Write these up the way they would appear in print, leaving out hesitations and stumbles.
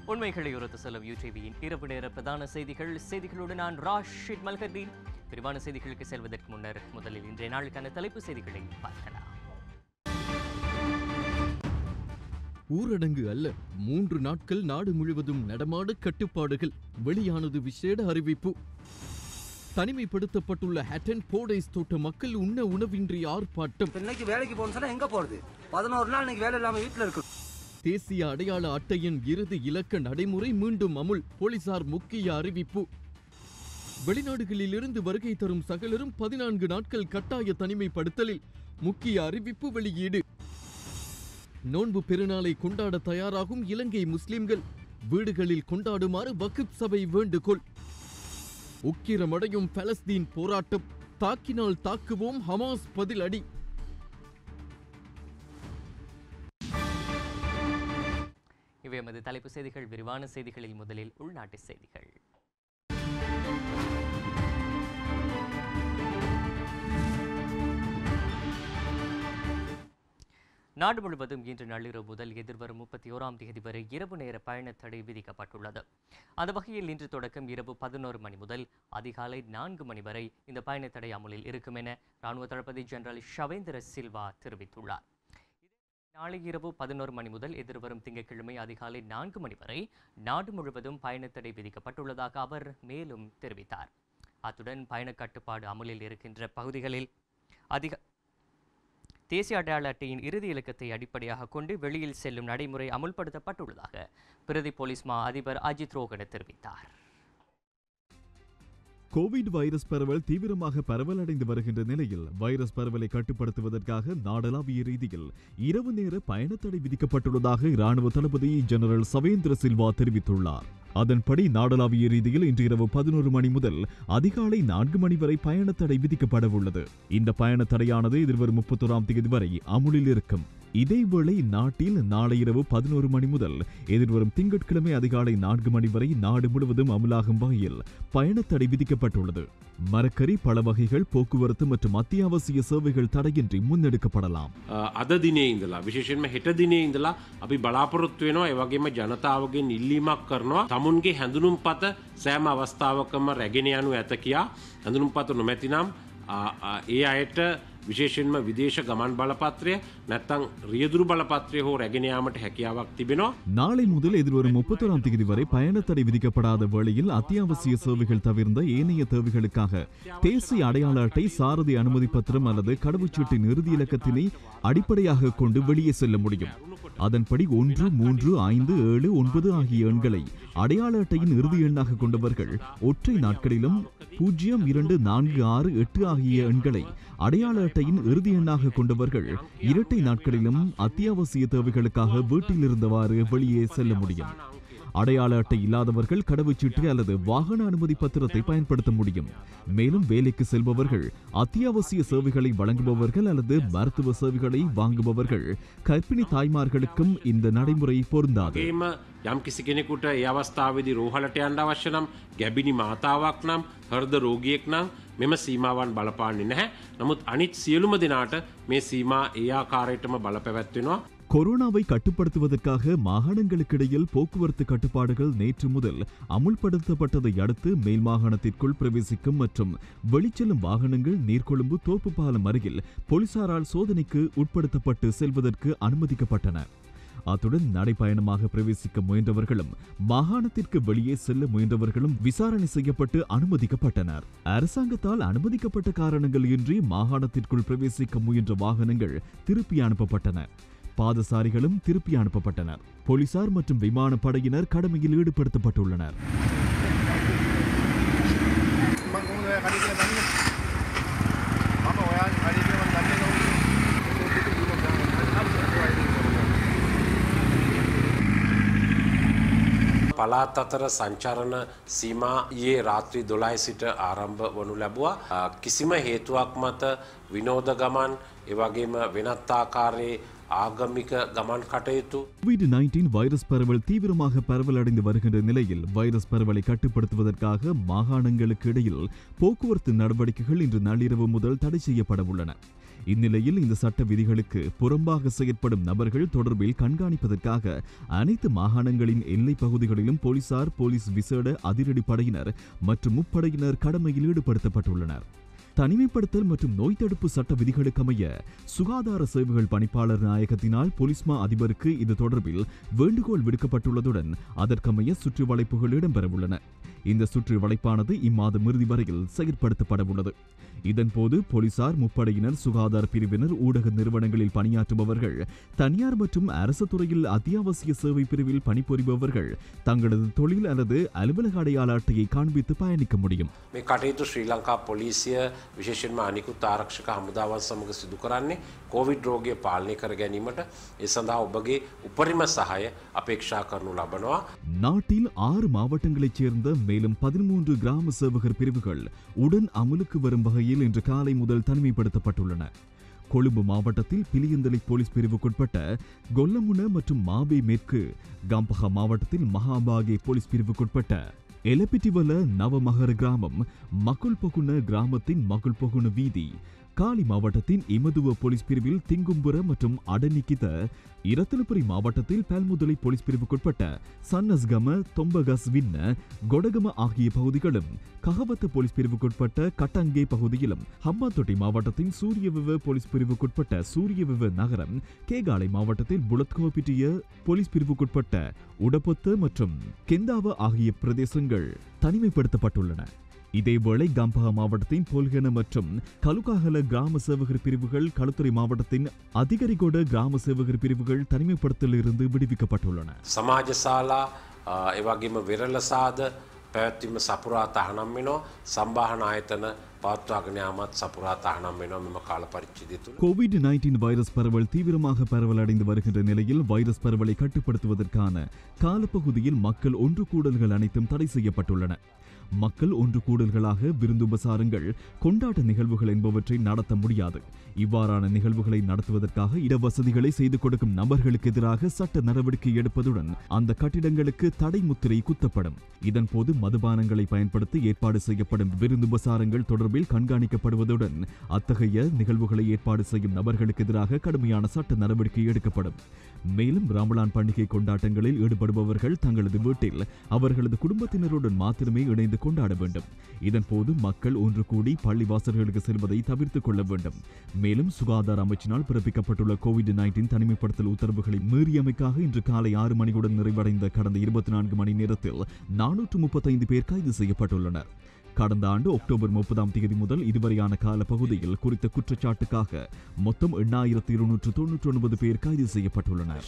உண்மைகளை உரத்து செல்லும் யூடிவியின் இரவு நேர பிரதான செய்திகளோடு நான் ராஷித் மல்கர்தீன். விரிவான செய்திகளுக்கு செல்வதற்கு முன்னர் முதலில் இன்றைய நாளுக்கான தலைப்பு செய்திகளை பார்க்கலாம். ஊரடங்கு அல்ல, 3 நாட்கள் நாடு முழுவதும் நடமாடு கட்டுப்பாடுகள். வெளியானது விசேட அறிவிப்பு. தனிமைப்படுத்தப்பட்டுள்ள ஹட்டன் போடைஸ் தோட்ட மக்கள் உண்ண உணவின்றி ஆர்ப்பாட்டம். இன்னைக்கு வேலைக்கு போகணும், எங்க போறது? 11 நாள் இன்னைக்கு வேலை இல்லாம வீட்டுல இருக்கு. தேசிய அடையாள அட்டையின் இறுதி இலக்க நடைமுறை மீண்டும் அமுல். போலீசார் முக்கிய அறிவிப்பு. வெளிநாடுகளிலிருந்து வருகை தரும் சகலரும் 14 நாட்கள் கட்டாய தனிமைப்படுத்தலில். முக்கிய அறிவிப்பு வெளியீடு. நோன்பு பெருநாளை கொண்டாட தயாராகும் இலங்கை முஸ்லிம்கள். வீடுகளில் கொண்டாடுமாறு வக்ஃப் சபை வேண்டுகோள். உக்கிரமடையும் பலஸ்தீன் போராட்டம். தாக்கினால் தாக்குவோம், ஹமாஸ் பதில் அடி. இவை எமது தலைப்பு செய்திகள். விரிவான செய்திகளில் முதலில் உள்நாட்டு செய்திகள். நாடு முழுவதும் இன்று நள்ளிரவு முதல் எதிர்வரும் 31ஆம் தேதி வரை இரவு நேர பயண தடை விதிக்கப்பட்டுள்ளது. அந்த வகையில் இன்று தொடக்கம் இரவு 11 மணி முதல் அதிகாலை 4 மணி வரை இந்த பயண தடை அமலில் இருக்கும் என ராணுவ தளபதி ஜெனரல் ஷவேந்திர சில்வா தெரிவித்துள்ளார். நாளை இரவு 11 மணி முதல் எதிர்வரும் திங்கட்கிழமை அதிகாலை 4 மணி வரை நாடு முழுவதும் பயணத்தடை விதிக்கப்பட்டுள்ளதாக அவர் மேலும் தெரிவித்தார். அத்துடன் பயண கட்டுப்பாடு அமலில் இருக்கின்ற பகுதிகளில் தேசிய அடையாள அட்டையின் இறுதி இலக்கத்தை அடிப்படையாக கொண்டு வெளியில் செல்லும் நடைமுறை அமுல்படுத்தப்பட்டுள்ளதாக பிரதி போலீஸ் மா அதிபர் அஜித் ரோகன தெரிவித்தார். கோவிட் வைரஸ் பரவல் தீவிரமாக பரவலடைந்து வருகின்ற நிலையில் வைரஸ் பரவலை கட்டுப்படுத்துவதற்காக நாடளாவிய ரீதியில் இரவு நேர பயணத்தடை விதிக்கப்பட்டுள்ளதாக இராணுவ தளபதி ஜெனரல் ஷவேந்திர சில்வா தெரிவித்துள்ளார். அதன்படி நாடளாவிய ரீதியில் இன்று இரவு 11 மணி முதல் அதிகாலை 4 மணி வரை பயணத்தடை விதிக்கப்பட உள்ளது. இந்த பயணத்தடையானது எதிர்வரும் 31ஆம் தேதி வரை அமுலில் இருக்கும். இதேவேளை நாட்டில் நாளை இரவு 11 மணி முதல் எதிர்வரும் திங்கட்கிழமை அதிகாலை 4 மணி வரை நாடு முழுவதும் அமலாகும் வகையில் பயணத்தடை விதிக்கப்பட்டுள்ளது. மரக்கறி, பல வகைகள், போக்குவரத்து மற்றும் අත්‍යවශ්‍ය சேவைகள் தடையின்றி முன்னெடுக்கப்படலாம். අද දිනේ ඉඳලා විශේෂයෙන්ම හෙට දිනේ ඉඳලා අපි බලාපොරොත්තු වෙනවා. ඒ වගේම ජනතාවගෙන් ඉල්ලීමක් කරනවා තමුන්ගේ හැඳුනුම්පත සෑම අවස්ථාවකම රැගෙන යනු ඇත කියා. හැඳුනුම්පත නොමැතිනම් ඒ අයට විශේෂයෙන්ම විදේශ ගමන් බලපත්‍රය නැත්නම් රියදුරු බලපත්‍රය හෝ රැගෙන යාමට හැකියාවක් තිබෙනවා. நாளை முதல் எதிர்வரும் 31ஆம் தேதி வரை பயணத்தடை விதிக்கப்படாத வேளையில் அத்தியாவசிய சேவைகள் தவிர்ந்த ஏனைய தேவைகளுக்காக தேசிய அடையாள அட்டை, சாரதி அனுமதி பத்திரம் அல்லது கடவுச்சீட்டின் இறுதி இலக்கத்தினை அடிப்படையாக கொண்டு வெளியே செல்ல முடியும். அதன்படி 1, 3, 5, 7, 9 ஆகிய எண்களை அடையாள அட்டையின் இறுதி எண்ணாக கொண்டவர்கள் ஒற்றை நாட்களிலும் 0, 2, 4, 6, 8 ஆகிய எண்களை அடையாள அட்டையின் இறுதி எண்ணாக கொண்டவர்கள் இரட்டை நாட்களிலும் அத்தியாவசிய தேவைகளுக்காக வீட்டில் இருந்தவாறு வெளியே செல்ல முடியும். அடையாள அட்டை இல்லாதவர்கள் கடவுச்சீட்டு அல்லது வாகன அனுமதி பத்திரத்தை பயன்படுத்த முடியும். மேலும் வேலைக்கு செல்பவர்கள், அத்தியாவசிய சேவைகளை வழங்குபவர்கள் அல்லது மருத்துவ சேவைகளை வாங்குபவர்கள், கர்ப்பிணி தாய்மார்களுக்கும் இந்த நடைமுறை பொருந்தாது. යම් කිසි කෙනෙකුට ඒ අවස්ථාවේදී රෝහලට යන්න අවශ්‍ය නම්, ගැබිනි මාතාවක් නම්, හෘද රෝගියෙක් නම් මෙම සීමාවන් බලපාන්නේ නැහැ. නමුත් අනිත් සියලුම දෙනාට මේ සීමා ඒ ආකාරයටම බලපැවැත්වෙනවා. கொரோனாவை கட்டுப்படுத்துவதற்காக மாகாணங்களுக்கிடையில் போக்குவரத்து கட்டுப்பாடுகள் நேற்று முதல் அமுல்படுத்தப்பட்டதை அடுத்து மேல் மாகாணத்திற்குள் பிரவேசிக்கும் மற்றும் வெளிச்செல்லும் வாகனங்கள் நீர்கொழும்பு தோப்பு பாலம் அருகில் போலீசாரால் சோதனைக்கு உட்படுத்தப்பட்டு செல்வதற்கு அனுமதிக்கப்பட்டன. அத்துடன் நடைப்பயணமாக பிரவேசிக்க முயன்றவர்களும் மாகாணத்திற்கு வெளியே செல்ல முயன்றவர்களும் விசாரணை செய்யப்பட்டு அனுமதிக்கப்பட்டனர். அரசாங்கத்தால் அனுமதிக்கப்பட்ட காரணங்கள் இன்றி மாகாணத்திற்குள் பிரவேசிக்க முயன்ற வாகனங்கள் திருப்பி அனுப்பப்பட்டன. பாதசாரிகளும் திருப்பி அனுப்பப்பட்டனர். போலீசார் மற்றும் விமானப்படையினர் கடமையில் ஈடுபடுத்தப்பட்டுள்ளனர். පලාත් අතර සංචාරණ සීමා ඊයේ රාත්‍රී 12 සිට ආරම්භ වනු ලැබුවා. කිසිම හේතුවක් මත විනෝද ගමන් ඒ වගේම වෙනත් ආකාරයේ ஆகமிக கமன் கட்டயத்து. கோவிட்-19 வைரஸ் பரவல் தீவிரமாக பரவலடைந்து வருகின்ற நிலையில் வைரஸ் பரவலை கட்டுப்படுத்துவதற்காக மாகாணங்களுக்கு இடையில் போக்குவரத்து நடவடிக்கைகள் இன்று நள்ளிரவு முதல் தடை செய்யப்பட உள்ளன. இந்நிலையில் இந்த சட்ட விதிகளுக்கு புறம்பாக செயற்படும் நபர்கள் தொடர்பில் கண்காணிப்பதற்காக அனைத்து மாகாணங்களின் எல்லைப் பகுதிகளிலும் போலீசார், போலீஸ் விசேட அதிரடி படையினர் மற்றும் முப்படையினர் கடமையில் ஈடுபடுத்தப்பட்டுள்ளனர். தனிமைப்படுத்தல் மற்றும் நோய் தடுப்பு சட்ட விதிகளுக்கமைய சுகாதார சேவைகள் பணிப்பாளர் நாயகத்தினால் பொலிஸ்மா அதிபருக்கு இது தொடர்பில் வேண்டுகோள் விடுக்கப்பட்டுள்ளதுடன் அதற்கமைய சுற்றி வளைப்புகள் இடம்பெறவுள்ளன. இந்த சுற்றி வளைப்பானது இம்மாதம் இறுதி வரையில் செயற்படுத்தப்பட உள்ளது. இதன்போது போலீசார், முப்படையினர், சுகாதார பிரிவினர், ஊடக நிறுவனங்களில் பணியாற்றுபவர்கள், தனியார் மற்றும் அரசு துறையில் அத்தியாவசிய சேவை பிரிவில் பணிபுரிபவர்கள் தங்களது தொழில் அல்லது அலுவலக அடையாள அட்டையை காண்பித்து பயணிக்க முடியும். මේ කටයුතු ශ්‍රී ලංකා පොලිසිය විශේෂයෙන්ම අනිකුත් ආරක්ෂක හමුදාවන් සමග සිදු කරන්නේ කොවිඩ් රෝගය පාලනය කර ගැනීමට. ඒ සඳහා ඔබගේ උපරිම සහාය අපේක්ෂා කරනු ලබනවා. நாட்டில் 6 மாவட்டங்களைச் சேர்ந்த மேலும் 13 கிராம சேவகர் பிரிவுகள் உடன் அமலுக்கு வரும் வகையில் இன்று காலை முதல் தனிமைப்படுத்தப்பட்டுள்ளன. கொழும்பு மாவட்டத்தில் பிலியந்தலை போலீஸ் பிரிவுக்குட்பட்ட கொல்லமுன மற்றும் மாபே மேற்கு, கம்பஹா மாவட்டத்தில் மகாபாகே போலீஸ் பிரிவுக்குட்பட்ட எலப்பிட்டிவல நவமகர கிராமம், மகுல் பொகுன கிராமத்தின் மகுல் பொகுன வீதி, காலி மாவட்டத்தின் இமதுவ போலீஸ் பிரிவில் திங்கும்புர மற்றும் அடனிக்கித, இரத்தினபுரி மாவட்டத்தில் பல்முதலை போலீஸ் பிரிவுக்குட்பட்ட சன்னஸ்கம, தொம்பகஸ் வின்ன, கொடகம ஆகிய பகுதிகளும், கஹவத்த போலீஸ் பிரிவுக்குட்பட்ட கட்டங்கே பகுதியிலும், ஹம்பாந்தோட்டை மாவட்டத்தின் சூரியவிவ போலீஸ் பிரிவுக்குட்பட்ட சூரியவிவ நகரம், கேகாலை மாவட்டத்தில் புலத்கோபிட்டிய போலீஸ் பிரிவுக்குட்பட்ட உடப்பொத்த மற்றும் கெந்தாவ ஆகிய பிரதேசங்கள் தனிமைப்படுத்தப்பட்டுள்ளன. இதேவேளை கம்பஹா மாவட்டத்தின் போல்கன மற்றும் கலுகாகல கிராம சேவகர் பிரிவுகள், களுத்துறை மாவட்டத்தின் அதிகரிகொட கிராம சேவகர் பிரிவுகள் தனிமைப்படுத்தலிருந்து விடுவிக்கப்பட்டுள்ளன. සමාජශාලා එවැගේම වෙරළසාද පැවැත්වීම සපුරා තහනම් වෙනවා. සම්බාහන ආයතන පවත්වාගෙන යාමත් සපුරා තහනම් වෙනවා මෙම කාල පරිච්ඡේදය තුළ. COVID-19 வைரஸ் பரவல் தீவிரமாக பரவலடைந்து வருகின்ற நிலையில் வைரஸ் பரவலை கட்டுப்படுத்துவதற்கான காலப்பகுதியில் மக்கள் ஒன்று கூடல்கள் அனைத்தும் தடை செய்யப்பட்டுள்ளன. மக்கள் ஒன்று கூடல்களாக விருந்துபசாரங்கள், கொண்டாட்ட நிகழ்வுகள் என்பவற்றை நடத்த முடியாது. இவ்வாறான நிகழ்வுகளை நடத்துவதற்காக இடவசதிகளை செய்து கொடுக்கும் நபர்களுக்கு எதிராக சட்ட நடவடிக்கை எடுப்பதுடன் அந்த கட்டிடங்களுக்கு தடை முத்திரை குத்தப்படும். இதன்போது மதுபானங்களை பயன்படுத்தி ஏற்பாடு செய்யப்படும் விருந்துபசாரங்கள் தொடர்பில் கண்காணிக்கப்படுவதுடன் அத்தகைய நிகழ்வுகளை ஏற்பாடு செய்யும் நபர்களுக்கு எதிராக கடுமையான சட்ட நடவடிக்கை எடுக்கப்படும். மேலும் ரமலான் பண்டிகை கொண்டாட்டங்களில் ஈடுபடுபவர்கள் தங்களது வீட்டில் அவர்களது குடும்பத்தினருடன் மாத்திரமே இணைந்து கொண்டாட வேண்டும். இதன்போது மக்கள் ஒன்று கூடி பள்ளிவாசல்களுக்கு செல்வதை தவிர்த்துக் கொள்ள வேண்டும். மேலும் சுகாதார அமைச்சினால் பிறப்பிக்கப்பட்டுள்ள COVID-19 தனிமைப்படுத்தல் உத்தரவுகளை மீறியமைக்காக இன்று காலை 6 மணியுடன் நிறைவடைந்த கடந்த 24 மணி நேரத்தில் 435 பேர் கைது செய்யப்பட்டுள்ளனர். கடந்த ஆண்டு அக்டோபர் 30 முதல் இதுவரையான கால பகுதியில் குறித்த குற்றச்சாட்டுக்காக மொத்தம் 8299 பேர் கைது செய்யப்பட்டுள்ளனர்.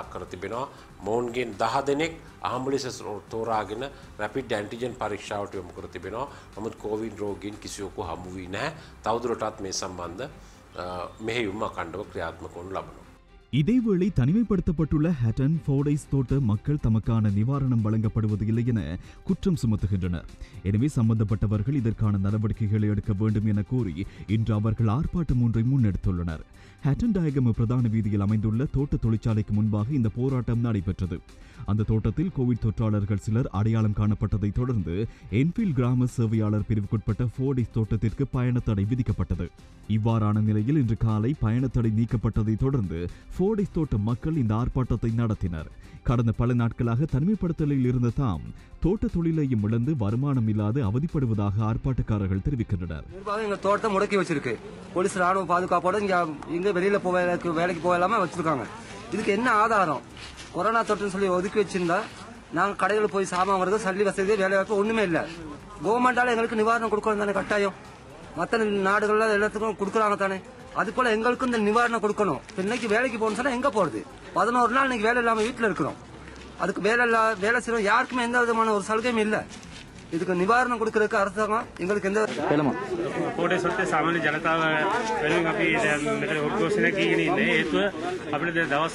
මොවුන්ගෙන් 10 දෙනෙක් අහඹලිස තෝරාගෙන රැපිඩ් ඇන්ටිජන් පරීක්ෂාවට යොමු කර තිබෙනවා. නමුත් කොවිඩ් රෝගීන් කිසිවෙකු හමු වී නැහැ. තවදුරටත් මේ සම්බන්ධ මෙහෙයුම් අඛණ්ඩව ක්‍රියාත්මක වනු ලබනවා. இதேவேளை தனிமைப்படுத்தப்பட்டுள்ள ஹட்டன், ஃபோர்டைஸ் தோட்ட மக்கள் தமக்கான நிவாரணம் வழங்கப்படுவது இல்லை என குற்றம் சுமத்துகின்றனர். எனவே சம்பந்தப்பட்டவர்கள் இதற்கான நடவடிக்கைகளை எடுக்க வேண்டும் என கூறி இன்று அவர்கள் ஆர்ப்பாட்டம் ஒன்றை முன்னெடுத்துள்ளனர். ஹட்டன் டயகம பிரதான வீதியில் அமைந்துள்ள தோட்ட தொழிற்சாலைக்கு முன்பாக இந்த போராட்டம் நடைபெற்றது. அந்த தோட்டத்தில் கோவிட் தொற்றாளர்கள் சிலர் அடையாளம் காணப்பட்டதை தொடர்ந்து என்ஃபீல்ட் கிராம சேவையாளர் பிரிவுக்குட்பட்ட ஃபோர்டைஸ் தோட்டத்திற்கு பயணத்தடை விதிக்கப்பட்டது. இவ்வாறான நிலையில் இன்று காலை பயணத்தடை நீக்கப்பட்டதை தொடர்ந்து ஃபோர்டைஸ் தோட்ட மக்கள் இந்த ஆர்ப்பாட்டத்தை நடத்தினர். கடந்த பல நாட்களாக தனிமைப்படுத்தலில் இருந்த தாம் தோட்ட தொழிலையும் இழந்து வருமானம் இல்லாது அவதிப்படுவதாக ஆர்ப்பாட்டக்காரர்கள் தெரிவிக்கின்றனர். எங்க தோட்டத்தை முடக்கி வச்சிருக்கு. போலீஸ் ராணுவ பாதுகாப்போட இங்க வெளியில வேலைக்கு போகலாம வச்சிருக்காங்க. இதுக்கு என்ன ஆதாரம்? கொரோனா தொற்றுன்னு சொல்லி ஒதுக்கி வச்சிருந்தா நாங்க கடையில் போய் சாமான் வருது, சல்லி வசதி, வேலை வாய்ப்பு ஒண்ணுமே இல்லை. கவர்மெண்டால எங்களுக்கு நிவாரணம் கொடுக்கணும் தானே கட்டாயம். மற்ற நாடுகள்ல எல்லாத்துக்கும் கொடுக்குறாங்க தானே. அது போல எங்களுக்கும் இந்த நிவாரணம் கொடுக்கணும். இன்னைக்கு வேலைக்கு போகணும்னு சொன்னா எங்க போறது? 11 நாள் இன்னைக்கு வேலை இல்லாம வீட்டுல இருக்கிறோம். அதுக்கு வேலை செய்யறோம். யாருக்குமே எந்த விதமான ஒரு சலுகையும் இல்லை. இதுக்கு நிவாரணம் கொடுக்கறதுக்கு அரசாங்கம் எங்களுக்கு எந்த පොඩේ සොත්තේ සාමාන්‍ය ජනතාව වෙනුවෙන් අපි දැන් මෙතන උද්ඝෝෂණය කීගෙන ඉන්නේ. හේතුව අපිට දවස්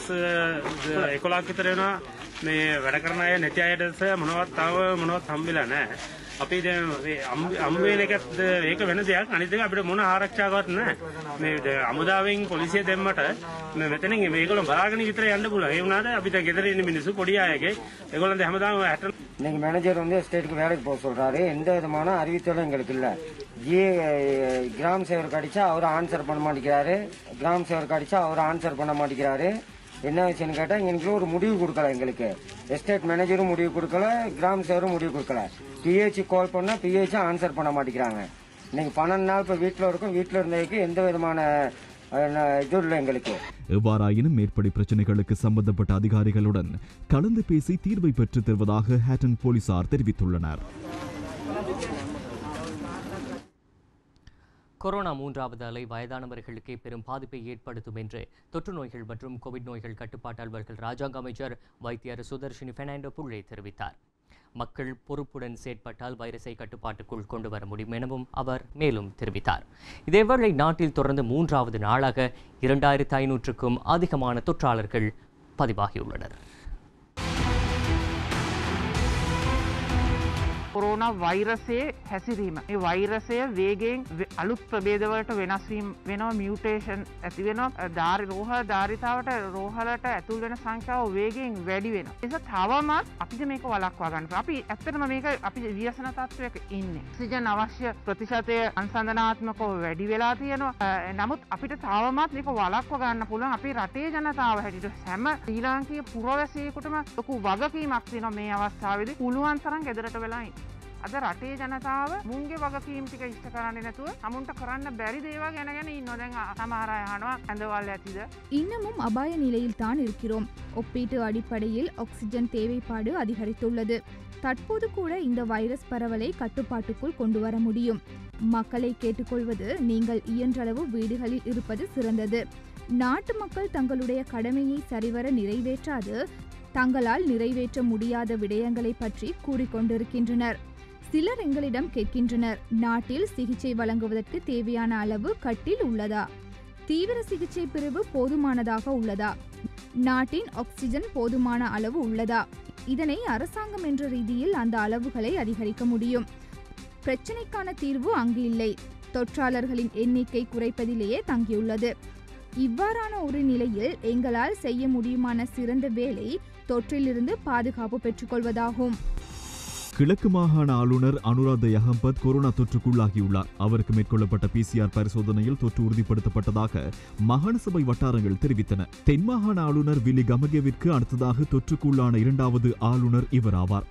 11ක් විතර වෙනවා මේ වැඩ කරන අය නැති අයට මොනවත් හම්බෙලා නැහැ. අපි දැන් අම්බ වෙන එකත් ඒක වෙන දෙයක්. අනිත් එක අපිට මොන ආරක්ෂාවක්වත් නැහැ. මේ අමුදාවෙන් පොලිසිය දෙන්නට මෙතනින් මේගොල්ලෝ බලාගෙන විතර යන්න පුළුවන්. ඒ වුණාට අපිට ගෙදර ඉන්න මිනිස්සු පොඩි අයගේ ඒගොල්ලන්ට හැමදාම இன்னைக்கு மேனேஜர் வந்து எஸ்டேட்டுக்கு வேலைக்கு போக சொல்றாரு. எந்த விதமான அறிவித்தலும் எங்களுக்கு இல்லை. கிராம சேவருக்கு அடிச்சா அவர் ஆன்சர் பண்ண மாட்டேங்கிறாரு. கிராம சேவருக்கு அடிச்சா அவர் ஆன்சர் பண்ண மாட்டேங்கிறாரு. என்ன விஷயம்னு கேட்டால் எங்களுக்கு ஒரு முடிவு கொடுக்கல. எங்களுக்கு எஸ்டேட் மேனேஜரும் முடிவு கொடுக்கல, கிராம சேவரும் முடிவு கொடுக்கல. பிஹெச் கால் பண்ணால் பிஹெச் ஆன்சர் பண்ண மாட்டேங்கிறாங்க. இன்னைக்கு 12 நாள் இப்போ வீட்டில் இருக்கும். வீட்டில் இருந்ததுக்கு எந்த விதமான இது இல்லை எங்களுக்கு. எவ்வாறாயினும் மேற்படி பிரச்சனைகளுக்கு சம்பந்தப்பட்ட அதிகாரிகளுடன் கலந்து பேசி தீர்வை பெற்றுத் தருவதாக ஹேட்டன் போலீசார் தெரிவித்துள்ளனர். கொரோனா 3வது அலை வயதானவர்களுக்கே பெரும் பாதிப்பை ஏற்படுத்தும் என்று தொற்று நோய்கள் மற்றும் கோவிட் நோய்கள் கட்டுப்பாட்டு அலுவலர்கள் ராஜாங்க அமைச்சர் வைத்தியர் சுதர்ஷினி பெர்னாண்டோ புள்ளே தெரிவித்தார். மக்கள் பொறுப்புடன் செயற்பட்டால் வைரஸை கட்டுப்பாட்டுக்குள் கொண்டு வர முடியும் எனவும் அவர் மேலும் தெரிவித்தார். இதேவேளை நாட்டில் தொடர்ந்து 3வது நாளாக 2500க்கும் அதிகமான தொற்றாளர்கள் பதிவாகியுள்ளனர். කොරෝනා වෛරසයේ හැසිරීම ඒ වෛරසය වේගයෙන් අලුත් ප්‍රභේදවලට වෙනස් වීම වෙනවා මියුටේෂන් ඇති වෙනවා රෝහල ධාරිතාවට රෝහලට ඇතුල් වෙන සංඛ්‍යාව වේගයෙන් වැඩි වෙනවා ඒක තවමත් අපිට මේක වළක්වා ගන්න අපි ඇත්තටම මේක අපි ව්‍යසන තත්ත්වයක ඉන්නේ ඔක්සිජන් අවශ්‍ය ප්‍රතිශතය අන්සන්දනාත්මකව වැඩි වෙලා තියෙනවා නමුත් අපිට තවමත් මේක වළක්වා ගන්න පුළුවන් අපේ රටේ ජනතාව හැටියට හැම ශ්‍රී ලාංකීය පුරවැසියෙකුටම ලොකු වගකීමක් තියෙනවා මේ අවස්ථාවේදී පුළුවන් තරම් ගෙදරට වෙලා ඉන්න අද රටේ ජනතාව මුන්ගේ වගකීම් ටික ඉෂ්ට කරන්නේ නැතුව සමුන්ට කරන්න බැරි දේවල් ගැන ඉන්නවා. දැන් සමහර අය අහනවා ඇඳවල් ඇතිද? இன்னமும் அபாய நிலையில் தான் இருக்கிறோம். ஒப்பீட்டு அடிப்படையில் ஆக்சிஜன் தேவைப்பாடு அதிகரித்துள்ளது. தற்போது கூட இந்த வைரஸ் பரவலை கட்டுப்பாட்டுக்குள் கொண்டு வர முடியும். மக்களை கேட்டுக்கொள்வது, நீங்கள் இயன்றளவு வீடுகளில் இருப்பது சிறந்தது. நாட்டு மக்கள் தங்களுடைய கடமையை சரிவர நிறைவேற்றாது தங்களால் நிறைவேற்ற முடியாத விடயங்களை பற்றி கூறிக்கொண்டிருக்கின்றனர். சிலர் எங்களிடம் கேட்கின்றனர், நாட்டில் சிகிச்சை வழங்குவதற்கு தேவையான அளவு கட்டில் உள்ளதா? தீவிர சிகிச்சை பிரிவு போதுமானதாக உள்ளதா? நாட்டின் ஆக்சிஜன் போதுமான அளவு உள்ளதா? இதனை அரசாங்கம் என்ற ரீதியில் அந்த அளவுகளை அதிகரிக்க முடியும். பிரச்சினைக்கான தீர்வு அங்கு இல்லை. தொற்றாளர்களின் எண்ணிக்கை குறைப்பதிலேயே தங்கியுள்ளது. இவ்வாறான ஒரு நிலையில் எங்களால் செய்ய முடியுமான சிறந்த வேலை தொற்றிலிருந்து பாதுகாப்பு பெற்றுக்கொள்வதாகும். கிழக்கு மாகாண ஆளுநர் அனுராத யகம்பத் கொரோனா தொற்றுக்குள்ளாகியுள்ளார். அவருக்கு மேற்கொள்ளப்பட்ட PCR பரிசோதனையில் தொற்று உறுதிப்படுத்தப்பட்டதாக மாகாண சபை வட்டாரங்கள் தெரிவித்தன. தென் மாகாண ஆளுநர் வில்லி கமகேவிற்கு அடுத்ததாக தொற்றுக்குள்ளான 2வது ஆளுநர் இவர் ஆவார்.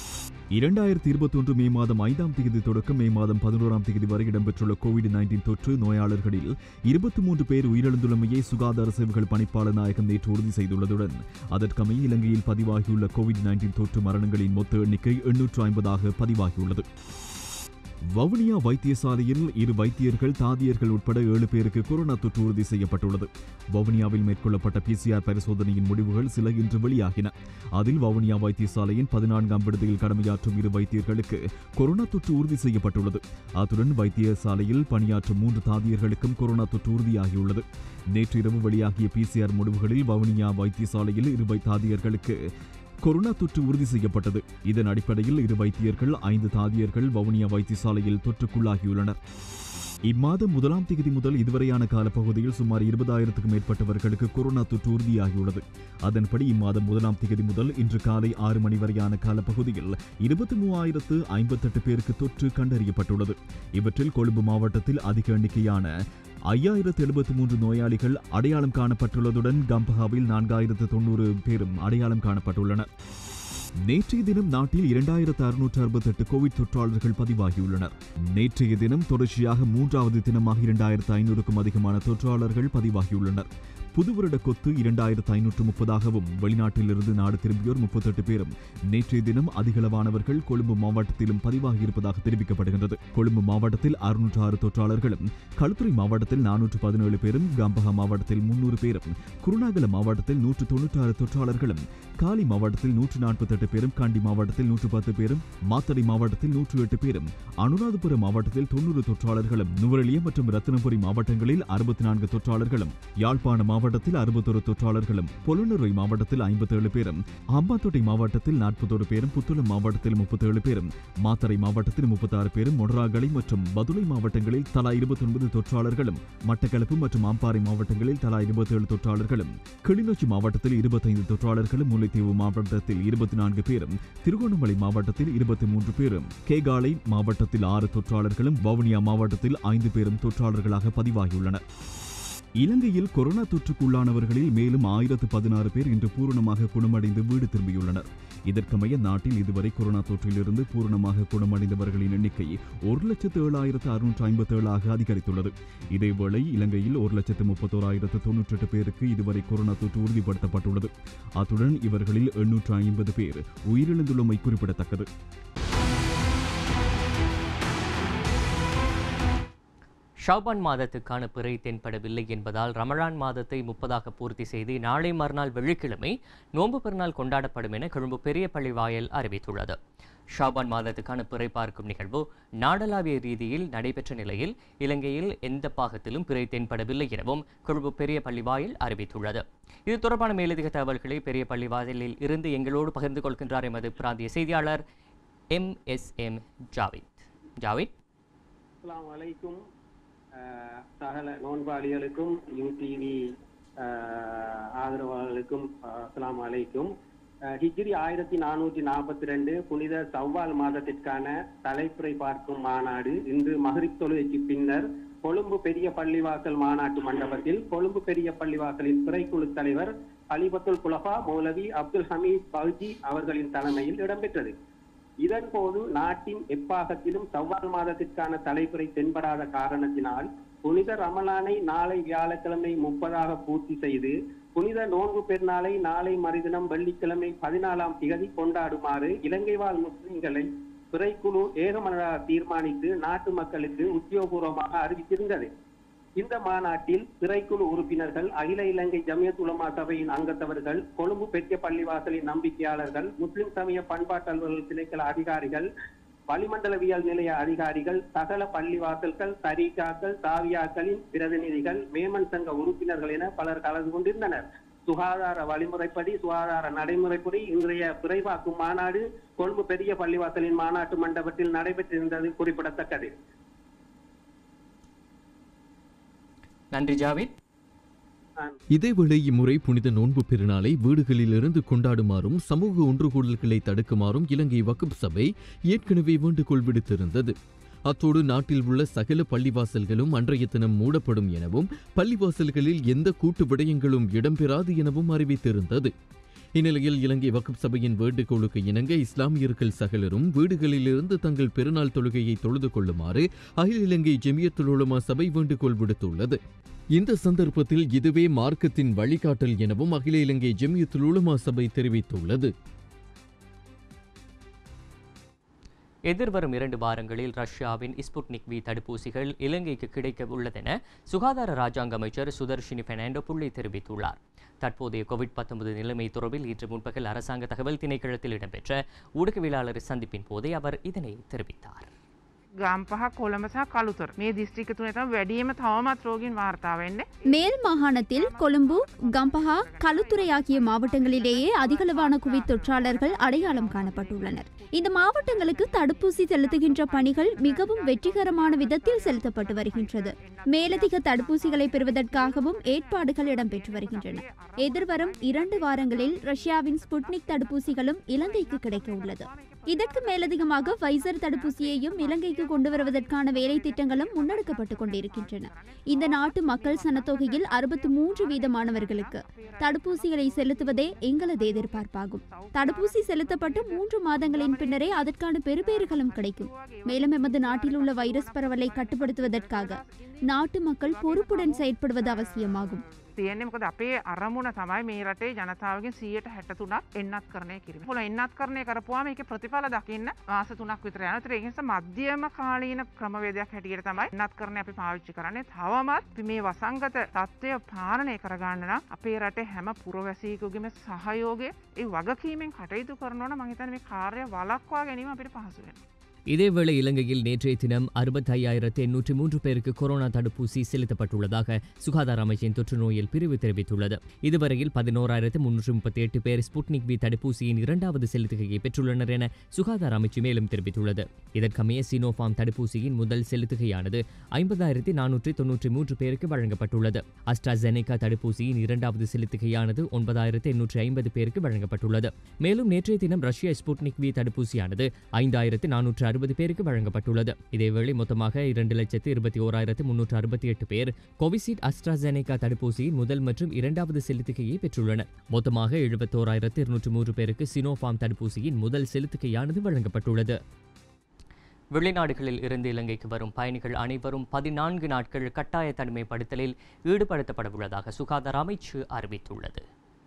2021 மே மாதம் 5ஆம் தேதி தொடக்கம் மே மாதம் 11ஆம் தேதி வரை இடம்பெற்றுள்ள COVID-19 தொற்று நோயாளர்களில் 23 பேர் உயிரிழந்துள்ளமையை சுகாதார சேவைகள் பணிப்பாளர் நாயகம் நேற்று உறுதி செய்துள்ளதுடன் அதற்கமைய இலங்கையில் பதிவாகியுள்ள COVID-19 தொற்று மரணங்களின் மொத்த எண்ணிக்கை 850ஆக பதிவாகியுள்ளது. வவுனியா வைத்தியசாலையில் 2 வைத்தியர்கள், தாதியர்கள் உட்பட 7 பேருக்கு கொரோனா தொற்று உறுதி செய்யப்பட்டுள்ளது. வவுனியாவில் மேற்கொள்ளப்பட்ட PCR பரிசோதனையின் முடிவுகள் சில இன்று வெளியாகின. அதில் வவுனியா வைத்தியசாலையின் 14ஆம் விடுதியில் கடமையாற்றும் 2 வைத்தியர்களுக்கு கொரோனா தொற்று உறுதி செய்யப்பட்டுள்ளது. அத்துடன் வைத்தியசாலையில் பணியாற்றும் 3 தாதியர்களுக்கும் கொரோனா தொற்று உறுதியாகியுள்ளது. நேற்று இரவு வெளியாகிய PCR முடிவுகளில் வவுனியா வைத்தியசாலையில் 2 தாதியர்களுக்கு கொரோனா தொற்று உறுதி செய்யப்பட்டது. இதன் அடிப்படையில் 2 வைத்தியர்கள், 5 தாதியர்கள் வவுனியா வைத்தியசாலையில் தொற்றுக்குள்ளாகியுள்ளனர். இம்மாதம் 1ஆம் தேதி முதல் இதுவரையான காலப்பகுதியில் சுமார் 20,000க்கும் மேற்பட்டவர்களுக்கு கொரோனா தொற்று உறுதியாகியுள்ளது. அதன்படி இம்மாதம் 1ஆம் தேதி முதல் இன்று காலை 6 மணி வரையான காலப்பகுதியில் 23,058 பேருக்கு தொற்று கண்டறியப்பட்டுள்ளது. இவற்றில் கொழும்பு மாவட்டத்தில் அதிக எண்ணிக்கையான 5073 நோயாளிகள் அடையாளம் காணப்பட்டுள்ளதுடன் கம்பஹாவில் 4090 பேரும் அடையாளம் காணப்பட்டுள்ளனர். நேற்றைய தினம் நாட்டில் 2668 கோவிட் தொற்றாளர்கள் பதிவாகியுள்ளனர். நேற்றைய தினம் தொடர்ச்சியாக 3வது தினமாக 2500க்கும் அதிகமான தொற்றாளர்கள் பதிவாகியுள்ளனர். புதுவருட கொத்து 2530ஆகவும் வெளிநாட்டிலிருந்து நாடு திரும்பியோர் 38 பேரும் நேற்றைய தினம் அதிகளவானவர்கள் கொழும்பு மாவட்டத்திலும் பதிவாகியிருப்பதாக தெரிவிக்கப்படுகின்றது. கொழும்பு மாவட்டத்தில் 606 தொற்றாளர்களும், களுத்துறை மாவட்டத்தில் 417 பேரும், கம்பஹா மாவட்டத்தில் 300 பேரும், குருநாகல மாவட்டத்தில் 196 தொற்றாளர்களும், காலி மாவட்டத்தில் 148 பேரும், கண்டி மாவட்டத்தில் 110 பேரும், மாத்தளை மாவட்டத்தில் 108 பேரும், அனுராதபுர மாவட்டத்தில் 90 தொற்றாளர்களும், நுவரெலியா மற்றும் ரத்தினபுரி மாவட்டங்களில் 64 தொற்றாளர்களும், யாழ்ப்பாண மாவட்டத்தில் 61 தொற்றாளர்களும், பொலனறுவை மாவட்டத்தில் 57 பேரும், அம்பாத்தோட்டை மாவட்டத்தில் 41 பேரும், புத்தளம் மாவட்டத்தில் 37 பேரும், மாத்தறை மாவட்டத்தில் 36 பேரும், மொனராகலை மற்றும் பதுளை மாவட்டங்களில் தலா 29 தொற்றாளர்களும், மட்டக்களப்பு மற்றும் அம்பாறை மாவட்டங்களில் தலா 27 தொற்றாளர்களும், கிளிநொச்சி மாவட்டத்தில் 25 தொற்றாளர்களும், முல்லைத்தீவு மாவட்டத்தில் 24 பேரும், திருகோணமலை மாவட்டத்தில் 23 பேரும், கேகாலை மாவட்டத்தில் 6 தொற்றாளர்களும், வவுனியா மாவட்டத்தில் 5 பேரும் தொற்றாளர்களாக பதிவாகியுள்ளனர். இலங்கையில் கொரோனா தொற்றுக்குள்ளானவர்களில் மேலும் 1016 பேர் இன்று பூரணமாக குணமடைந்து வீடு திரும்பியுள்ளனர். இதற்கமைய நாட்டில் இதுவரை கொரோனா தொற்றிலிருந்து பூரணமாக குணமடைந்தவர்களின் எண்ணிக்கை 1,07,657 அதிகரித்துள்ளது. இதேவேளை இலங்கையில் 1,31,098 பேருக்கு இதுவரை கொரோனா தொற்று உறுதிப்படுத்தப்பட்டுள்ளது. அத்துடன் இவர்களில் 850 பேர் உயிரிழந்துள்ளமை குறிப்பிடத்தக்கது. ஷாபான் மாதத்துக்கான பிறை தென்படவில்லை என்பதால் ரமலான் மாதத்தை 30 பூர்த்தி செய்து நாளை மறுநாள் வெள்ளிக்கிழமை நோன்பு பெருநாள் கொண்டாடப்படும் என கொழும்பு பெரிய பள்ளி வாயல் அறிவித்துள்ளது. ஷாபான் மாதத்துக்கான பிறை பார்க்கும் நிகழ்வு நாடளாவிய ரீதியில் நடைபெற்ற நிலையில் இலங்கையில் எந்த பாகத்திலும் பிறை தென்படவில்லை எனவும் கொழும்பு பெரிய பள்ளி வாயல் அறிவித்துள்ளது. இது தொடர்பான மேலதிக தகவல்களை பெரிய பள்ளி வாயலில் இருந்து எங்களோடு பகிர்ந்து கொள்கின்றார் எமது பிராந்திய செய்தியாளர் MSM ஜாவித். அஸ்ஸலாமு அலைக்கும். சகல நோன்பாளிகளுக்கும் UTV ஆதரவாளர்களுக்கும் அஸ்ஸலாமு அலைக்கும். ஹிஜ்ரி 1442 புனித சவ்வால் மாதத்திற்கான தலைப்புரை பார்க்கும் மாநாடு இன்று மக்ரிப் தொழுகைக்கு பின்னர் கொழும்பு பெரிய பள்ளிவாசல் மாநாட்டு மண்டபத்தில் கொழும்பு பெரிய பள்ளிவாசலின் துறைக்குழு தலைவர் அலிபத்துல் குலஃபா மௌலவி அப்துல் ஹமீத் பவுஜி அவர்களின் தலைமையில் இடம்பெற்றது. இதன்போது நாட்டின் எப்பாகத்திலும் சவ்வால் மாதத்திற்கான தலைப்புரை தென்படாத காரணத்தினால் புனித ரமலானை நாளை வியாழக்கிழமை 30 பூர்த்தி செய்து புனித நோன்பு பெருநாளை நாளை மறுதினம் வெள்ளிக்கிழமை 14ஆம் திகதி கொண்டாடுமாறு இலங்கை வாழ் முஸ்லிம்களை துறைக்குழு ஏகமனதாக தீர்மானித்து நாட்டு மக்களுக்கு உத்தியோகபூர்வமாக அறிவித்திருந்தது. இந்த மாநாட்டில் திரைக்குழு உறுப்பினர்கள், அகில இலங்கை ஜமியத் உலமா சபையின் அங்கத்தவர்கள், கொழும்பு பெரிய பள்ளிவாசலின் நம்பிக்கையாளர்கள், முஸ்லிம் சமய பண்பாட்டு அலுவலக திணைக்கள அதிகாரிகள், வளிமண்டலவியல் நிலைய அதிகாரிகள், சகல பள்ளிவாசல்கள், தரீகாக்கள், தாவியாக்களின் பிரதிநிதிகள், மேமன் சங்க உறுப்பினர்கள் என பலர் கலந்து கொண்டிருந்தனர். சுகாதார வழிமுறைப்படி சுகாதார நடைமுறைப்படி இன்றைய பிறைவாக்கும் மாநாடு கொழும்பு பெரிய பள்ளிவாசலின் மாநாட்டு மண்டபத்தில் நடைபெற்றிருந்தது குறிப்பிடத்தக்கது. நன்றி ஜாவித். இதேவேளை இம்முறை புனித நோன்பு பெருநாளை வீடுகளிலிருந்து கொண்டாடுமாறும் சமூக ஒன்றுகூடல்களை தடுக்குமாறும் இலங்கை வக்ஃப் சபை ஏற்கனவே வேண்டுகோள் விடுத்திருந்தது. அத்தோடு நாட்டில் உள்ள சகல பள்ளிவாசல்களும் அன்றைய தினம் மூடப்படும் எனவும் பள்ளிவாசல்களில் எந்த கூட்டு விடயங்களும் இடம்பெறாது எனவும் அறிவித்திருந்தது. இந்நிலையில் இலங்கை வக்ஃப் சபையின் வேண்டுகோளுக்கு இணங்க இஸ்லாமியர்கள் சகலரும் வீடுகளிலிருந்து தங்கள் பெருநாள் தொழுகையை தொழுது கொள்ளுமாறு அகில இலங்கை ஜமியத்துல் உலமா சபை வேண்டுகோள் விடுத்துள்ளது. இந்த சந்தர்ப்பத்தில் இதுவே மார்க்கத்தின் வழிகாட்டல் எனவும் அகில இலங்கை ஜமியத்துல் உலமா சபை தெரிவித்துள்ளது. எதிர்வரும் 2 வாரங்களில் ரஷ்யாவின் ஸ்புட்னிக் V தடுப்பூசிகள் இலங்கைக்கு கிடைக்க உள்ளதென சுகாதார ராஜாங்க அமைச்சர் சுதர்ஷினி பெர்னாண்டோ புள்ளி தெரிவித்துள்ளார். தற்போதைய COVID-19 நிலைமை தொடர்பில் இன்று முன்பகல் அரசாங்க தகவல் திணைக்களத்தில் இடம்பெற்ற ஊடகவியலாளர் சந்திப்பின் போதே அவர் இதனை தெரிவித்தார். ගම්පහ කොළඹ සහ කළුතර මේ දිස්ත්‍රික්ක තුනේ තමයි වැඩිම තවමත් රෝගීන් වාර්තා වෙන්නේ. மேல் மாகாணத்தில் கொழும்பு, கம்பஹா, களுத்துறை ஆகிய மாவட்டங்களிலேயே அதிகளவான கோவிட் தொற்றாளர்கள் அடையாளம் காணப்பட்டுள்ளனர். இந்த மாவட்டங்களுக்கு தடுப்பூசி செலுத்துகின்ற பணிகள் மிகவும் வெற்றிகரமான விதத்தில் செலுத்தப்பட்டு வருகின்றது. மேலதிக தடுப்பூசிகளை பெறுவதற்காகவும் ஏற்பாடுகள் இடம்பெற்று வருகின்றன. எதிர்வரும் 2 வாரங்களில் ரஷ்யாவின் ஸ்புட்னிக் தடுப்பூசிகளும் இலங்கைக்கு கிடைக்க உள்ளது. இதற்கு மேலதிகமாக ஃபைசர் தடுப்பூசியையும் இலங்கைக்கு கொண்டு வருவதற்கான வேலை திட்டங்களும் முன்னெடுக்கப்பட்டுக் கொண்டிருக்கின்றன. இந்த நாட்டு மக்கள் சனத்தொகையில் 63% தடுப்பூசிகளை செலுத்துவதே எங்களது எதிர்பார்ப்பாகும். தடுப்பூசி செலுத்தப்பட்டு 3 மாதங்களின் பின்னரே அதற்கான பெறுபேறுகளும் கிடைக்கும். மேலும் எமது நாட்டில் உள்ள வைரஸ் பரவலை கட்டுப்படுத்துவதற்காக நாட்டு மக்கள் பொறுப்புடன் செயற்படுவது அவசியமாகும். තියෙන්නේ මොකද අපේ අරමුණ තමයි මේ රටේ ජනතාවගෙන් 163ක් එන්නත්කරණය කිරීම. මොකද එන්නත්කරණය කරපුවාම ඒකේ ප්‍රතිඵල දකින්න මාස 3ක් විතර යනවා. ඒත් ඒ නිසා මධ්‍යම කාලීන ක්‍රමවේදයක් හැටියට තමයි එන්නත්කරණය අපි පාවිච්චි කරන්නේ. තවමත් අපි මේ වසංගත තත්ත්වය පාලනය කරගන්න නම් අපේ රටේ හැම පුරවැසියෙකුගේම සහයෝගය ඒ වගකීමෙන් කටයුතු කරනවා නම් මම හිතන්නේ මේ කාර්යය වළක්වා ගැනීම අපිට පහසු වෙනවා. இதேவேளை இலங்கையில் நேற்றைய தினம் 65,803 பேருக்கு கொரோனா தடுப்பூசி செலுத்தப்பட்டுள்ளதாக சுகாதார அமைச்சின் தொற்று நோயல் பிரிவு தெரிவித்துள்ளது. இதுவரையில் 11,338 பேர் ஸ்புட்னிக் வி தடுப்பூசியின் 2வது செலுத்துகையை பெற்றுள்ளனர் என சுகாதார அமைச்சு மேலும் தெரிவித்துள்ளது. இதற்கமைய சினோஃபார்ம் தடுப்பூசியின் முதல் செலுத்துகையானது 50,493 பேருக்கு வழங்கப்பட்டுள்ளது. அஸ்ட்ராசெனேகா தடுப்பூசியின் 2வது செலுத்துகையானது 9,850 பேருக்கு வழங்கப்பட்டுள்ளது. மேலும் நேற்றைய தினம் ரஷ்ய ஸ்புட்னிக் வி தடுப்பூசியானது 5,460 பேருக்கு வழங்கப்பட்டுள்ளது. இதேவேளை மொத்தமாக 2,21,368 பேர் கோவிஷீல்டு அஸ்ட்ராசெனேகா தடுப்பூசியின் முதல் மற்றும் 2வது செலுத்துகையை பெற்றுள்ளனர். மொத்தமாக 71,203 பேருக்கு சினோஃபார்ம் தடுப்பூசியின் முதல் செலுத்துகையானது வழங்கப்பட்டுள்ளது. வெளிநாடுகளில் இருந்து இலங்கைக்கு வரும் பயணிகள் அனைவரும் 14 நாட்கள் கட்டாய தனிமைப்படுத்தலில் ஈடுபடுத்தப்பட உள்ளதாக சுகாதார அமைச்சு அறிவித்துள்ளது.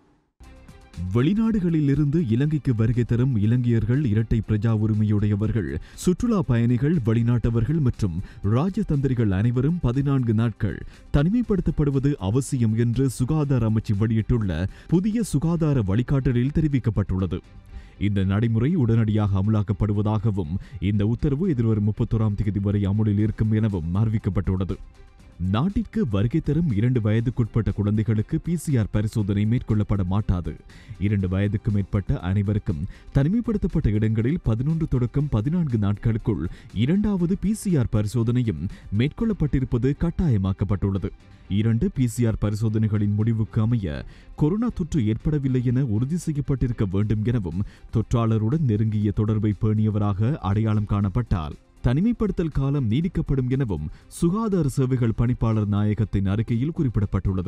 வெளிநாடுகளில் இருந்து இலங்கைக்கு வருகை தரும் இலங்கையர்கள், இரட்டை பிரஜா உரிமையுடையவர்கள், சுற்றுலா பயணிகள், வெளிநாட்டவர்கள் மற்றும் ராஜதந்திரிகள் அனைவரும் 14 நாட்கள் தனிமைப்படுத்தப்படுவது அவசியம் என்று சுகாதார அமைச்சு வெளியிட்டுள்ள புதிய சுகாதார வழிகாட்டலில் தெரிவிக்கப்பட்டுள்ளது. இந்த நடைமுறை உடனடியாக அமலாக்கப்படுவதாகவும் இந்த உத்தரவு எதிர்வரும் 31ஆம் தேதி வரை அமுலில் இருக்கும் எனவும் அறிவிக்கப்பட்டுள்ளது. நாட்டிற்கு வருகை தரும் 2 வயதுக்குட்பட்ட குழந்தைகளுக்கு PCR பரிசோதனை மேற்கொள்ளப்பட மாட்டாது. 2 வயதுக்கு மேற்பட்ட அனைவருக்கும் தனிமைப்படுத்தப்பட்ட இடங்களில் 11 தொடக்கம் 14 நாட்களுக்குள் 2வது PCR பரிசோதனையும் மேற்கொள்ளப்பட்டிருப்பது கட்டாயமாக்கப்பட்டுள்ளது. 2 PCR பரிசோதனைகளின் முடிவுக்கு அமைய கொரோனா தொற்று ஏற்படவில்லை என உறுதி செய்யப்பட்டிருக்க வேண்டும் எனவும் தொற்றாளருடன் நெருங்கிய தொடர்பை பேணியவராக அடையாளம் காணப்பட்டால் தனிமைப்படுத்தல் காலம் நீடிக்கப்படும் எனவும் சுகாதார சேவைகள் பணிப்பாளர் நாயகத்தின் அறிக்கையில் குறிப்பிடப்பட்டுள்ளது.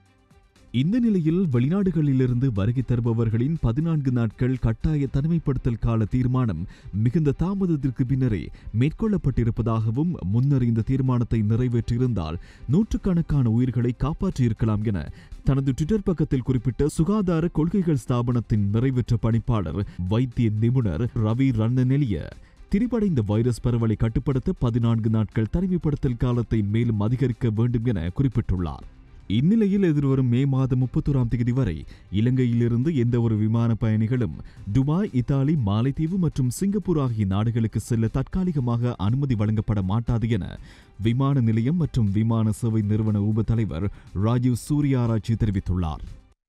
இந்த நிலையில் வெளிநாடுகளிலிருந்து வருகை தருபவர்களின் 14 நாட்கள் கட்டாய தனிமைப்படுத்தல் கால தீர்மானம் மிகுந்த தாமதத்திற்கு பின்னரே மேற்கொள்ளப்பட்டிருப்பதாகவும் முன்னர் இந்த தீர்மானத்தை நிறைவேற்றியிருந்தால் நூற்றுக்கணக்கான உயிர்களை காப்பாற்றியிருக்கலாம் என தனது ட்விட்டர் பக்கத்தில் குறிப்பிட்ட சுகாதார கொள்கைகள் ஸ்தாபனத்தின் நிறைவேற்ற பணிப்பாளர் வைத்திய நிபுணர் ரவி ரன்னநெலிய திரிபடைந்த வைரஸ் பரவலை கட்டுப்படுத்த 14 நாட்கள் தனிமைப்படுத்தல் காலத்தை மேலும் அதிகரிக்க வேண்டும் என குறிப்பிட்டுள்ளார். இந்நிலையில் எதிர்வரும் மே மாதம் 31ஆம் தேதி வரை இலங்கையிலிருந்து எந்தவொரு விமான பயணிகளும் துபாய், இத்தாலி, மாலைத்தீவு மற்றும் சிங்கப்பூர் ஆகிய நாடுகளுக்கு செல்ல தற்காலிகமாக அனுமதி வழங்கப்பட மாட்டாது என விமான நிலையம் மற்றும் விமான சேவை நிறுவன உப தலைவர் ராஜீவ் சூர்யாராச்சி தெரிவித்துள்ளார்.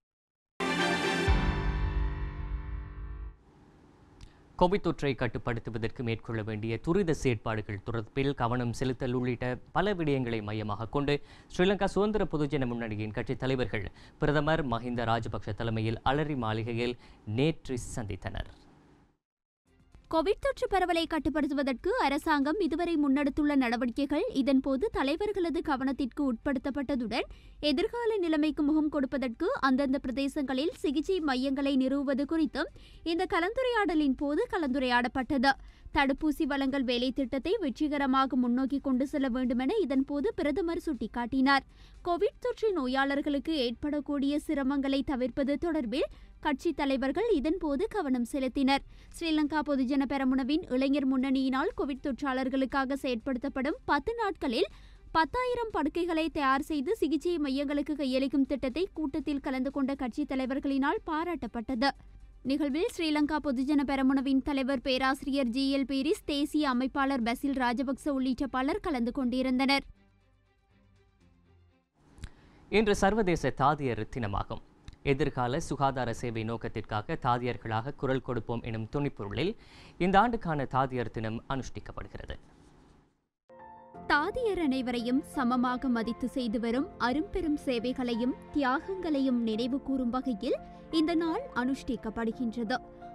கோவிட் தொற்றை கட்டுப்படுத்துவதற்கு மேற்கொள்ள வேண்டிய துரித செயற்பாடுகள் தொடர்பில் கவனம் செலுத்தல் உள்ளிட்ட பல விடயங்களை மையமாக கொண்டு ஸ்ரீலங்கா சுதந்திர பொதுஜன முன்னணியின் கட்சித் தலைவர்கள் பிரதமர் மஹிந்த ராஜபக்ஷ தலைமையில் அலரி மாளிகையில் நேற்று சந்தித்தனர். கோவிட் தொற்று பரவலை கட்டுப்படுத்துவதற்கு அரசாங்கம் இதுவரை முன்னெடுத்துள்ள நடவடிக்கைகள் இதன்போது தலைவர்களது கவனத்திற்கு உட்படுத்தப்பட்டதுடன் எதிர்கால நிலைமைக்கு முகம் கொடுப்பதற்கு அந்தந்த பிரதேசங்களில் சிகிச்சை மையங்களை நிறுவுவது குறித்தும் இந்த கலந்துரையாடலின் போது கலந்துரையாடப்பட்டது. தடுப்பூசி வழங்கல் வேலை திட்டத்தை வெற்றிகரமாக முன்னோக்கி கொண்டு செல்ல வேண்டுமென இதன்போது பிரதமர் சுட்டிக்காட்டினார். கோவிட் தொற்று நோயாளர்களுக்கு ஏற்படக்கூடிய சிரமங்களை தவிர்ப்பது தொடர்பில் கட்சி தலைவர்கள் இதன்போது கவனம் செலுத்தினர். ஸ்ரீலங்கா பொதுஜன பெரமுனவின் இளைஞர் முன்னணியினால் கோவிட் தொற்றாளர்களுக்காக செயற்படுத்தப்படும் 10 நாட்களில் 10,000 படுக்கைகளை தயார் செய்து சிகிச்சை மையங்களுக்கு கையளிக்கும் திட்டத்தை கூட்டத்தில் கலந்து கொண்ட கட்சி தலைவர்களினால் பாராட்டப்பட்டது. நிகழ்வில் ஸ்ரீலங்கா பொதுஜன பெரமுனவின் தலைவர் பேராசிரியர் GL பீரிஸ், தேசிய அமைப்பாளர் பசில் ராஜபக்ச உள்ளிட்ட பலர் கலந்து கொண்டிருந்தனர். இன்று சர்வதேச தாதியர் தினமாகும். எதிர்கால சுகாதார சேவை நோக்கத்திற்காக தாதியர்களாக குரல் கொடுப்போம் எனும் துணிப்பொருளில் இந்த ஆண்டுக்கான தாதியர் தினம் அனுஷ்டிக்கப்படுகிறது. தாதியர் அனைவரையும் சமமாக மதித்து செய்து வரும் அரும்பெரும் சேவைகளையும் தியாகங்களையும் நினைவு கூறும் வகையில் இந்த நாள் அனுஷ்டிக்கப்படுகின்றது.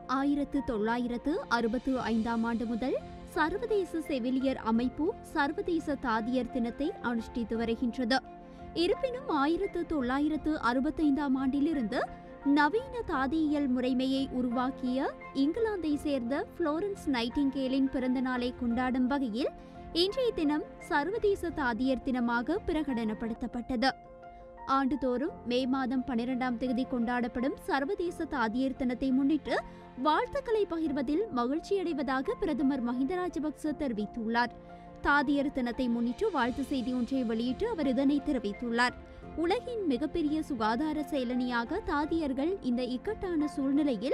1965ஆம் ஆண்டு முதல் சர்வதேச செவிலியர் அமைப்பு சர்வதேச தாதியர் தினத்தை அனுஷ்டித்து வருகின்றது. இருப்பினும் 1965ஆம் ஆண்டிலிருந்து நவீன தாதியியல் முறைமையை உருவாக்கிய இங்கிலாந்தை சேர்ந்த புளோரன்ஸ் நைட்டிங்கேலின் பிறந்த நாளை கொண்டாடும் வகையில் இன்றைய தினம் சர்வதேச தாதியர் தினமாக பிரகடனப்படுத்தப்பட்டது. ஆண்டுதோறும் மே மாதம் 12ஆம் தேதி கொண்டாடப்படும் சர்வதேச தாதியர் தினத்தை முன்னிட்டு வாழ்த்துக்களை பகிர்வதில் மகிழ்ச்சியடைவதாக பிரதமர் மஹிந்த ராஜபக்ச தெரிவித்துள்ளார். தாதியர் தினத்தை முன்னிட்டு வாழ்த்து செய்தி ஒன்றை வெளியிட்டு அவர் இதனை தெரிவித்துள்ளார். உலகின் மிகப்பெரிய சுகாதார செயலணியாக தாதியர்கள் இந்த இக்கட்டான சூழ்நிலையில்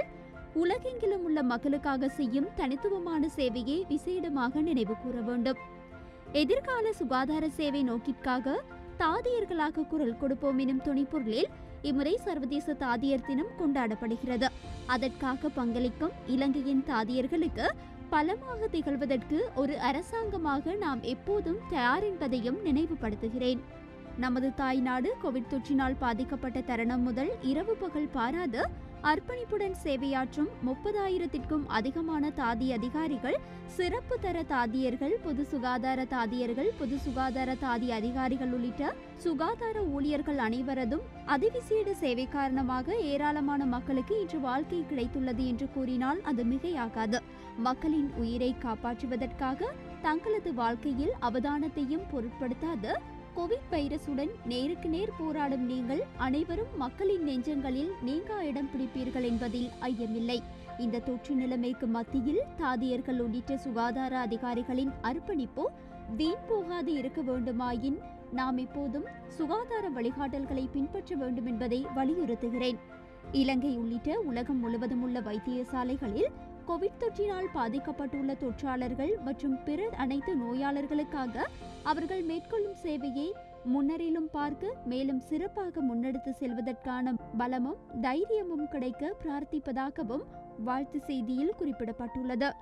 உலகெங்கிலும் உள்ள மக்களுக்காக செய்யும் தனித்துவமான சேவையை விசேடமாக நினைவு கூற வேண்டும். எதிர்கால சுகாதார சேவை நோக்கிற்காக தாதியர்களாக குரல் கொடுப்போம் எனும் துணைப்பொருளில் இம்முறை சர்வதேச தாதியர் தினம் கொண்டாடப்படுகிறது. அதற்காக பங்களிக்கும் இலங்கையின் தாதியர்களுக்கு பலமாக திகழ்வதற்கு ஒரு அரசாங்கமாக நாம் எப்போதும் தயார் என்பதையும் நினைவுபடுத்துகிறேன். நமது தாய்நாடு கோவிட் தொற்றினால் பாதிக்கப்பட்ட தருணம் முதல் இரவு பகல் பாராது அர்ப்பணிப்புடன் சேவையாற்றும் 30,000த்திற்கும் அதிகமான தாதி அதிகாரிகள், சிறப்பு தர தாதியர்கள், பொது சுகாதார தாதியர்கள், பொது சுகாதார தாதி அதிகாரிகள் உள்ளிட்ட சுகாதார ஊழியர்கள் அனைவரதும் அதிவிசேட சேவை காரணமாக ஏராளமான மக்களுக்கு இன்று வாழ்க்கை கிடைத்துள்ளது என்று கூறினால் அது மிகையாகாது. மக்களின் உயிரை காப்பாற்றுவதற்காக தங்களது வாழ்க்கையில் அவதானத்தையும் பொருட்படுத்தாது கோவிட் வைரசுடன் நேருக்கு நேர் போராடும் நீங்கள் அனைவரும் மக்களின் நெஞ்சங்களில் நீங்கா இடம் பிடிப்பீர்கள் என்பதில் ஐயமில்லை. இந்த தொற்று நிலைமைக்கு மத்தியில் தாதியர்கள் உள்ளிட்ட சுகாதார அதிகாரிகளின் அர்ப்பணிப்பு வீண் போகாது இருக்க வேண்டுமாயின் நாம் எப்போதும் சுகாதார வழிகாட்டல்களை பின்பற்ற வேண்டும் என்பதை வலியுறுத்துகிறேன். இலங்கை உள்ளிட்ட உலகம் முழுவதும் உள்ள வைத்தியசாலைகளில் கோவிட் தொற்றினால் பாதிக்கப்பட்டுள்ள தொற்றாளர்கள் மற்றும் பிற அனைத்து நோயாளர்களுக்காக அவர்கள் மேற்கொள்ளும் சேவையை முன்னரிலும் பார்க்க மேலும் சிறப்பாக முன்னெடுத்து செல்வதற்கான பலமும் தைரியமும் கிடைக்க பிரார்த்திப்பதாகவும் வாழ்த்து செய்தியில் குறிப்பிடப்பட்டுள்ளது.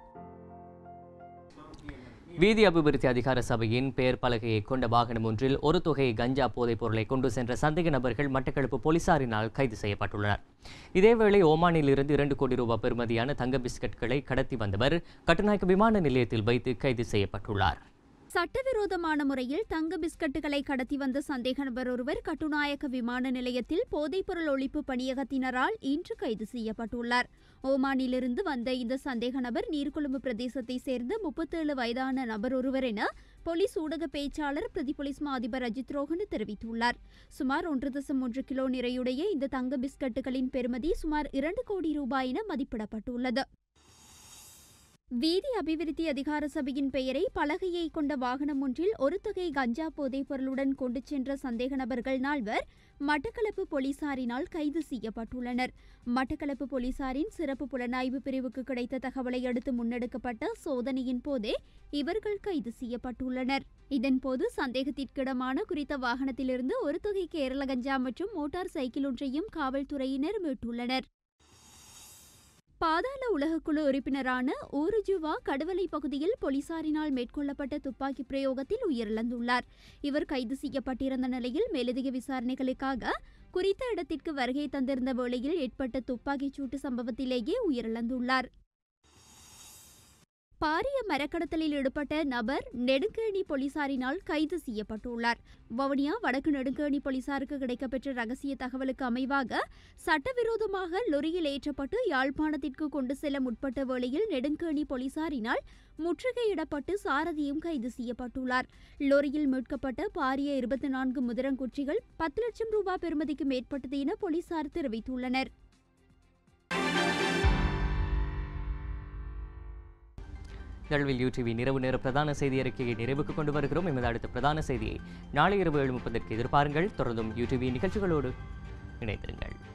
வீதி அபிவிருத்தி அதிகார சபையின் பெயர் பலகையை கொண்ட வாகனம் ஒன்றில் ஒரு தொகை கஞ்சா போதைப் பொருளை கொண்டு சென்ற சந்தேக நபர்கள் மட்டக்களப்பு போலீசாரினால் கைது செய்யப்பட்டுள்ளனர். இதேவேளை ஓமானிலிருந்து 2 கோடி ரூபாய் பெறுமதியான தங்க பிஸ்கட்களை கடத்தி வந்தவர் கட்டுநாயக்க விமான நிலையத்தில் வைத்து கைது செய்யப்பட்டுள்ளார். சட்டவிரோதமான முறையில் தங்க பிஸ்கட்டுகளை கடத்தி வந்த சந்தேக நபர் ஒருவர் கட்டுநாயக்க விமான நிலையத்தில் போதைப்பொருள் ஒழிப்பு பணியகத்தினரால் இன்று கைது செய்யப்பட்டுள்ளார். ஓமானிலிருந்து வந்த இந்த சந்தேக நபர் நீர்கொழும்பு பிரதேசத்தை சேர்ந்த 37 வயதான நபர் ஒருவர் என போலீஸ் ஊடக பேச்சாளர் பிரதி போலீஸ் மா அதிபர் அஜித் ரோஹன் தெரிவித்துள்ளார். சுமார் 1.1 கிலோ நிறையுடைய இந்த தங்க பிஸ்கட்டுகளின் பெறுமதி சுமார் 2 கோடி ரூபாய் என மதிப்பிடப்பட்டுள்ளது. வீதி அபிவிருத்தி அதிகார சபையின் பெயரை பலகையை கொண்ட வாகனம் ஒன்றில் ஒரு தொகை கஞ்சா போதைப் பொருளுடன் கொண்டு சென்ற சந்தேக நபர்கள் 4 மட்டக்களப்பு போலீசாரினால் கைது செய்யப்பட்டுள்ளனர். மட்டக்களப்பு போலீசாரின் சிறப்பு புலனாய்வு பிரிவுக்கு கிடைத்த தகவலை அடுத்து முன்னெடுக்கப்பட்ட சோதனையின் போதே இவர்கள் கைது செய்யப்பட்டுள்ளனர். இதன்போது சந்தேகத்திற்கிடமான குறித்த வாகனத்திலிருந்து ஒரு தொகை கேரள கஞ்சா மற்றும் மோட்டார் சைக்கிள் ஒன்றையும் காவல்துறையினர் மீட்டுள்ளனர். பாதாள உலகக்குழு உறுப்பினரான ஊருஜுவா கடுவலை பகுதியில் போலீசாரினால் மேற்கொள்ளப்பட்ட துப்பாக்கி பிரயோகத்தில் உயிரிழந்துள்ளார். இவர் கைது செய்யப்பட்டிருந்த நிலையில் மேலதிக விசாரணைகளுக்காக குறித்த இடத்திற்கு வருகை தந்திருந்த வேளையில் ஏற்பட்ட துப்பாக்கிச் சூட்டு சம்பவத்திலேயே உயிரிழந்துள்ளார். பாரிய மரக்கடத்தலில் ஈடுபட்ட நபர் நெடுங்கேணி போலீசாரினால் கைது செய்யப்பட்டுள்ளார். வவுனியா வடக்கு நெடுங்கேணி போலீசாருக்கு கிடைக்கப்பெற்ற ரகசிய தகவலுக்கு அமைவாக சட்டவிரோதமாக லொரியில் ஏற்றப்பட்டு யாழ்ப்பாணத்திற்கு கொண்டு செல்ல முற்பட்ட வேளையில் நெடுங்கேணி போலீசாரினால் முற்றுகையிடப்பட்டு சாரதியும் கைது செய்யப்பட்டுள்ளார். லொரியில் மீட்கப்பட்ட பாரிய 24 முதிரங்குற்றிகள் 10 லட்சம் ரூபாய் பெறுமதிக்கு மேற்பட்டது என போலீசார் தெரிவித்துள்ளனர். நிகழ்வில் யூடிவி இரவு நேர பிரதான செய்தி அறிக்கையை நிறைவுக்கு கொண்டு வருகிறோம். எமது அடுத்த பிரதான செய்தியை நாளை இரவு 7:30 எதிர்பாருங்கள். தொடர்ந்தும் யூடிவி நிகழ்ச்சிகளோடு இணைந்திருங்கள்.